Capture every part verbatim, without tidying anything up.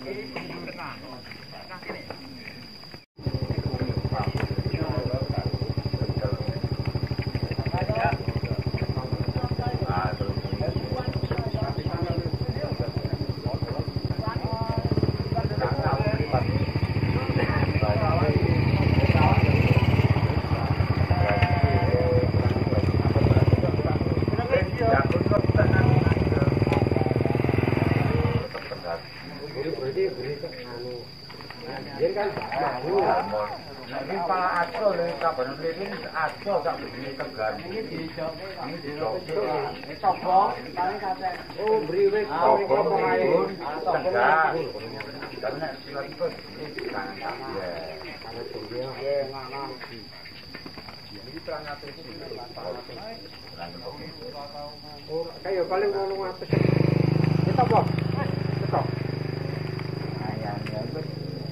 Kayak paling ngomong apa sih? Kita apa? Kita. Ayah, ya wis.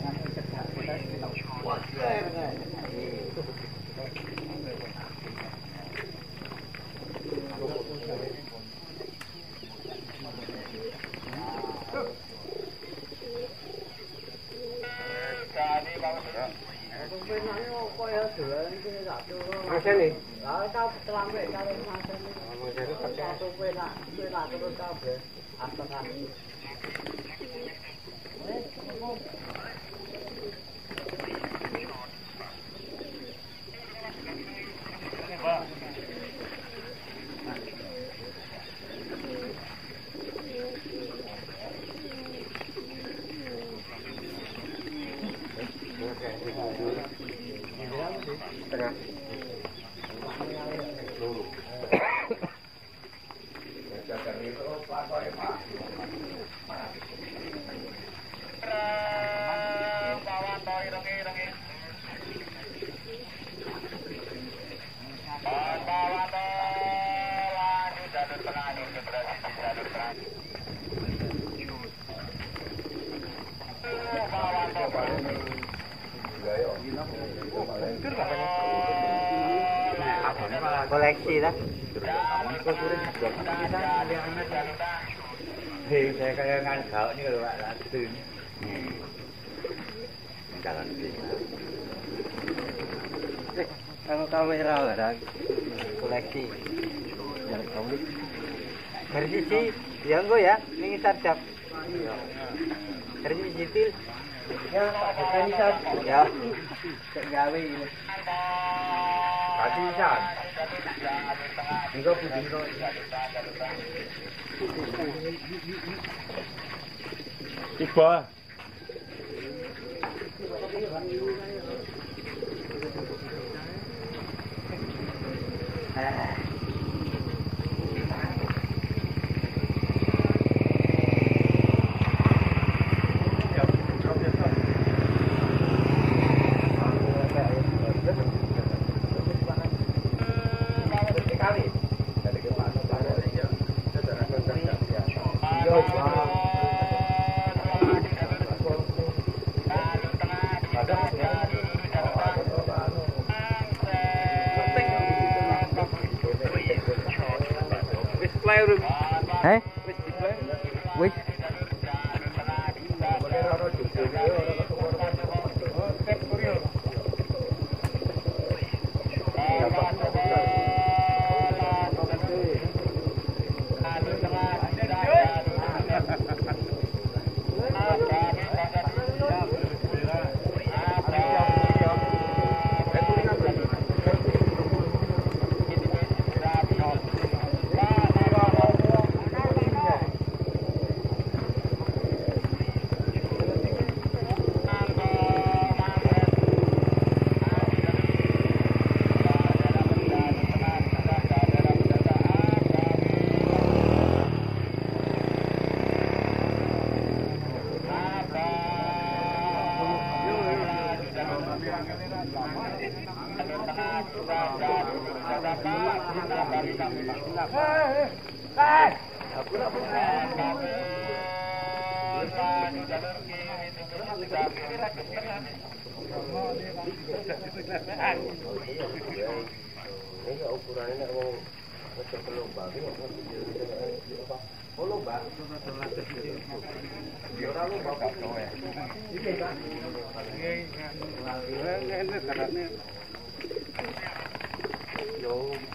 Masih nih? Lah, kau selambe kalau masih nih. Masih nih pakai satu pena, pena terus kabeh. Apa kali? Tengah. Koleksi lah. Hei, saya kayak ngan gaul nih kalau Pak Latu ini. Jalan sini. Eh, kalau kamera ada koleksi. Jangan kamu. Dari sisi yang gue ya, ini sarjap. Dari sisi jitil. Ya, Pak Isan. Ya. Gawe ini. Pak Isan. Enggak putih kok. Tiba. Ah. Eh? Wis. Oh lomba. Dia ora lomba kok kowe. Iki kan. Ini karane. Yo.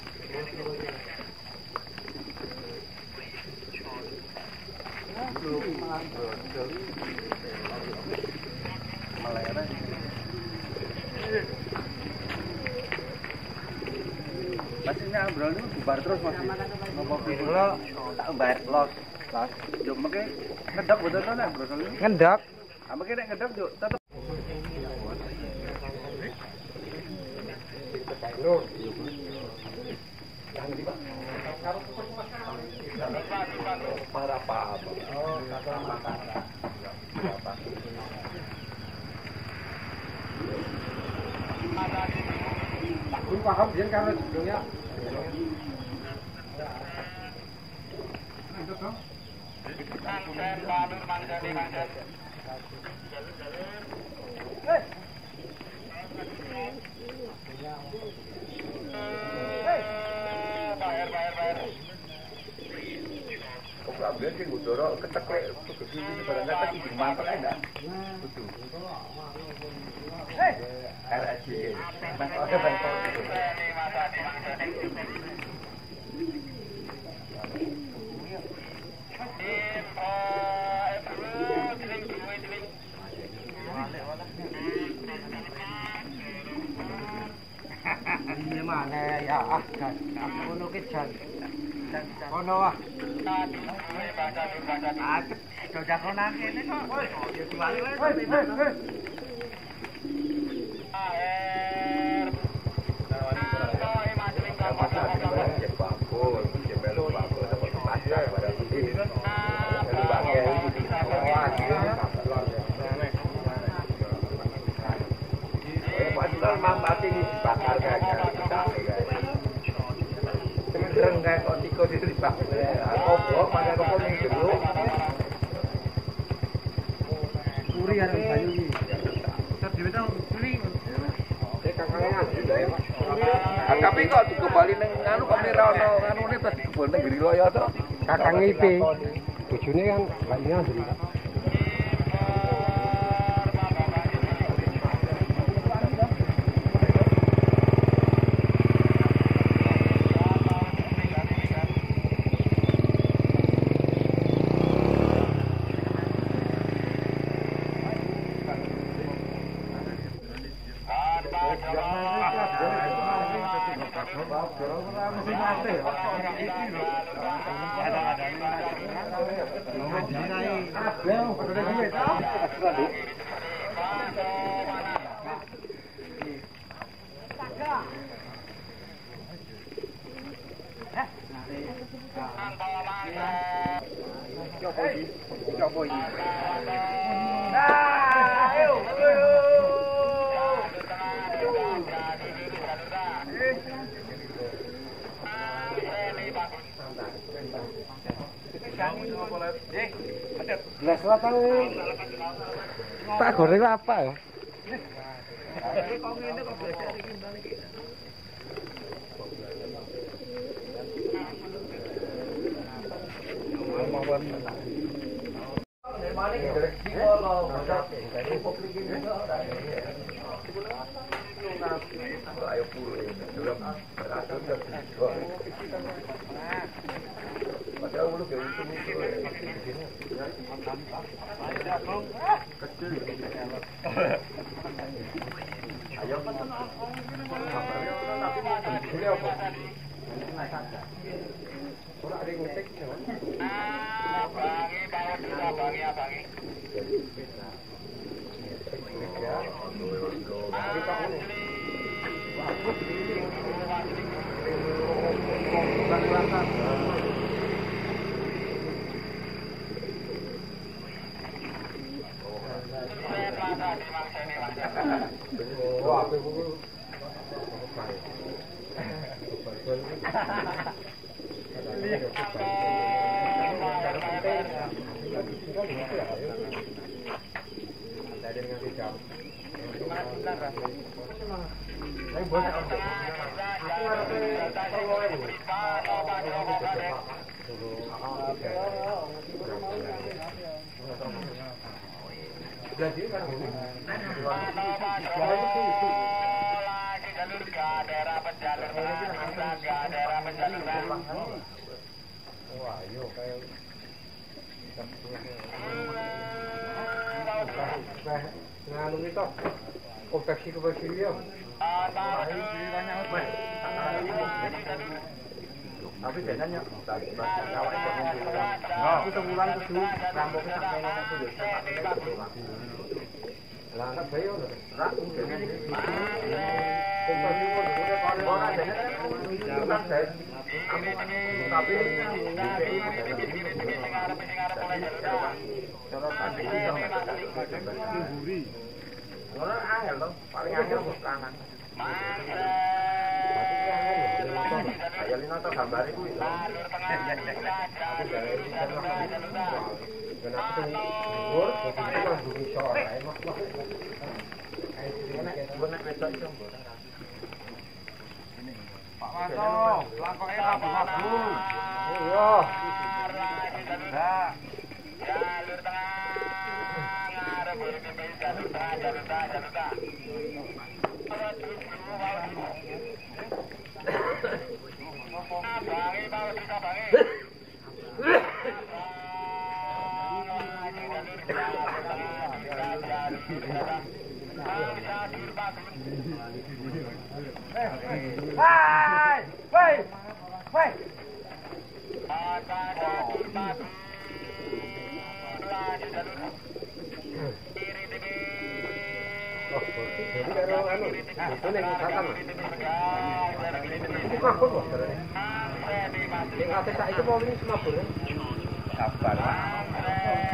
Masih ngambrol itu bubar terus masih. Ngopo piro tak bayar los. Los. Yo mengke ngedok betul to nek brosol iki. Ngendok. Ah mengke nek ngedok yo tetep. Para apa? Oh, kata makan. Berapa? Aku paham dia karena judulnya. Itu dong. Mangsen Badur mangsen di mangsen. Hei. Hei. Bayar bayar bayar. Kok ambil sih ngudoro keteklek begitu ini barang kata di mantel enggak? Betul. Hei. R S C. Mas ada banyak. Ini mana ya ah kan aku nukit jan kono ah ah jajak kono kene kok yo diwali wae mati dibakar kayak kita kayak sebenarnya kayak kok tikus itu dibakar kobok pakai kobok yang dulu kuri ada kayu ini terjebak kuri tapi kok kembali neng nganu kok mirono nganu ini tadi kebun negeri loyo tuh Kakang Ipe bojone kan gak nyandri. Gelas lapang tak goreng apa ya? ayo puluh dalam beratur dan padahal dulu kayak itu itu kecil ayo ini apa orang ada yang ngetik bangi bangi bangi bangi Jadi kan ini. Daerah penjalur daerah penjalur. Wah, yo kayak nganu itu konveksi konveksi dia. Tapi biasanya awak itu aku sebulan itu rambutnya sampai ini aku lah anak bayi udah rak dengan konveksi pun udah paling orang ada kan saya tapi cara tadi orang angel dong paling angel kanan ayo lino to gambare kuwi lho aku gawe kenapa sing dhuwur dadi kan bumi sore ae mah ayo nek nek wedok iso Pak Maso, langkoke rabu-rabu. Iya. Jalur tengah, ngarep iki jalur tengah, jalur tengah, jalur tengah. Bangi mau kita bangi. Hai, woi, woi. Oh, jadi kalau anu, itu nih misalkan. Itu apa kok? Yang atas itu mau ini semua boleh. Kabar.